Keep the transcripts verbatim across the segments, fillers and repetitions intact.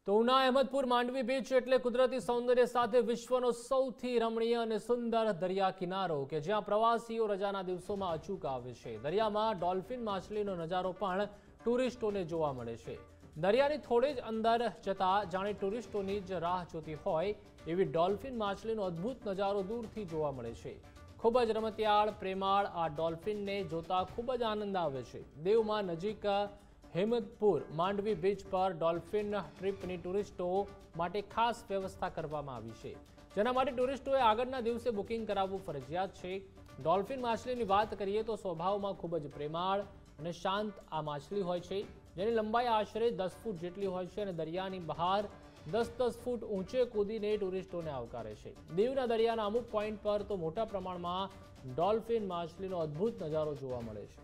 તો ઉના અહેમદપુર માંડવી બીચ એટલે કુદરતી સૌંદર્ય સાથે વિશ્વનો સૌથી રમણીય અને સુંદર દરિયા કિનારો કે જ્યાં પ્રવાસીઓ રજાના દિવસોમાં અચૂક આવે છે। દરિયામાં ડોલ્ફિન માછલીનો નજારો પણ ટુરિસ્ટોને જોવા મળે છે। દરિયાની થોડે જ અંદર જતા જાણે ટુરિસ્ટોની જ રાહ જોતી હોય એવી ડોલ્ફિન માછલીનો અદ્ભુત નજારો દૂરથી જોવા મળે છે। ખૂબ જ રમતિયાળ પ્રેમાળ આ ડોલ્ફિનને જોતા ખૂબ જ આનંદ આવે છે। દેવમાં નજીક અહેમદપુર માંડવી બીચ પર ડોલ્ફિન ટ્રીપની ટુરિસ્ટો માટે ખાસ વ્યવસ્થા કરવામાં આવી છે, જેના માટે ટુરિસ્ટોએ આગળના દિવસે બુકિંગ કરાવવું ફરજિયાત છે। ડોલ્ફિન માછલીની વાત કરીએ તો સ્વભાવમાં ખૂબ જ પ્રેમાળ અને શાંત આ માછલી હોય છે, જેની લંબાઈ આશરે દસ ફૂટ જેટલી હોય છે અને દરિયાની બહાર દસ દસ ફૂટ ઊંચે કૂદીને ટુરિસ્ટોને આવકારે છે। દીવના દરિયાના અમુક પોઈન્ટ પર તો મોટા પ્રમાણમાં ડોલ્ફિન માછલીનો અદ્ભુત નજારો જોવા મળે છે।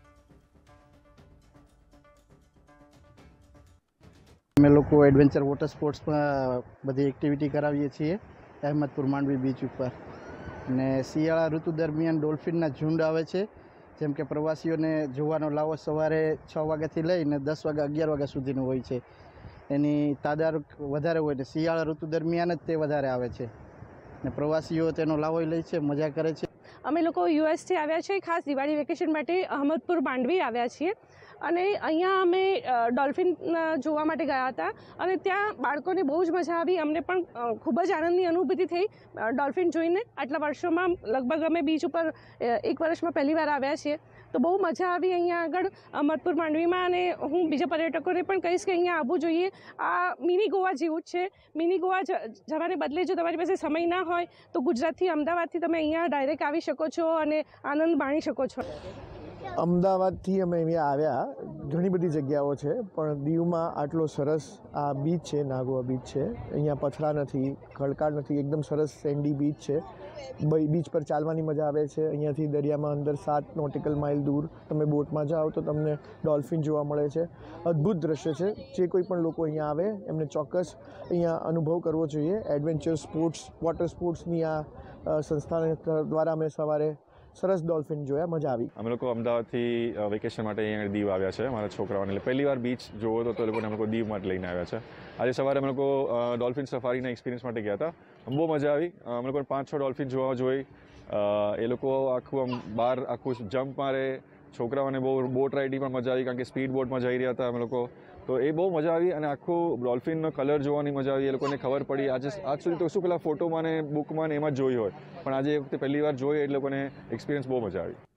અમે લોકો એડવેન્ચર વોટર સ્પોર્ટ્સમાં બધી એક્ટિવિટી કરાવીએ છીએ અહેમદપુર માંડવી બીચ ઉપર। અને શિયાળા ઋતુ દરમિયાન ડોલ્ફિનના ઝુંડ આવે છે, જેમ કે પ્રવાસીઓને જોવાનો લાવો સવારે છ વાગ્યાથી લઈને દસ વાગ્યા અગિયાર વાગ્યા સુધીનું હોય છે। એની તાદાદ વધારે હોય છે, શિયાળા ઋતુ દરમિયાન જ તે વધારે આવે છે ને પ્રવાસીઓ તેનો લાવો લે છે, મજા કરે છે। અમે લોકો યુએસથી આવ્યા છીએ, ખાસ દિવાળી વેકેશન માટે અહેમદપુર માંડવી આવ્યા છીએ અને અહીંયા અમે ડોલ્ફિન જોવા માટે ગયા હતા અને ત્યાં બાળકોને બહુ જ મજા આવી। અમને પણ ખૂબ જ આનંદની અનુભૂતિ થઈ ડોલ્ફિન જોઈને। આટલા વર્ષોમાં લગભગ અમે બીચ ઉપર એક વર્ષમાં પહેલી વાર આવ્યા છીએ, તો બહુ મજા આવી અહીંયા આગળ અહેમદપુર માંડવીમાં। અને હું બીજા પર્યટકોને પણ કહીશ કે અહીંયા આવવું જોઈએ। આ મિની ગોવા જેવું જ છે। મિની ગોવા જવાને બદલે જો તમારી પાસે સમય ના હોય તો ગુજરાતથી અમદાવાદથી તમે અહીંયા ડાયરેક્ટ આવી શકો છો અને આનંદ માણી શકો છો। અમદાવાદથી અમે અહીંયા આવ્યા, ઘણી બધી જગ્યાઓ છે પણ દીવમાં આટલો સરસ આ બીચ છે, નાગોવા બીચ છે। અહીંયા પથરા નથી, ખડકાળ નથી, એકદમ સરસ સેન્ડી બીચ છે। બીચ પર ચાલવાની મજા આવે છે। અહીંયાથી દરિયામાં અંદર સાત નોટિકલ માઇલ દૂર તમે બોટમાં જાઓ તો તમને ડોલ્ફિન જોવા મળે છે। અદ્ભુત દ્રશ્ય છે, જે કોઈ પણ લોકો અહીંયા આવે એમને ચોક્કસ અહીંયા અનુભવ કરવો જોઈએ। એડવેન્ચર સ્પોર્ટ્સ વોટર સ્પોર્ટ્સની આ સંસ્થા દ્વારા અમે સવારે સરસ ડોલ્ફિન જોયા, મજા આવી। અમે લોકો અમદાવાદથી વેકેશન માટે અહીંયા દીવ આવ્યા છે મારા છોકરાઓને, એટલે પહેલી વાર બીચ જોવો તો એ લોકોને અમે લોકો દીવ માટે લઈને આવ્યા છે। આજે સવારે અમે લોકો ડોલ્ફિન સફારીના એક્સપિરિયન્સ માટે ગયા હતા, બહુ મજા આવી। અમે લોકોને પાંચ છ ડોલ્ફિન જોવા જોઈ। એ લોકો આખું આમ બહાર આખું જમ્પ મારે, છોકરાઓને બહુ બોટ રાઇડિંગમાં મજા આવી કારણ કે સ્પીડ બોટમાં જઈ રહ્યા હતા અમે લોકો, તો એ બહુ મજા આવી। અને આખું ડોલ્ફિનનો કલર જોવાની મજા આવી, એ લોકોને ખબર પડી। આજે આજ સુધી તો શું પેલા ફોટોમાં ને બુકમાં ને એમાં જ જોઈ હોય, પણ આજે એ વખતે પહેલી વાર જોઈ એટલે લોકોને એક્સપિરિયન્સ બહુ મજા આવી।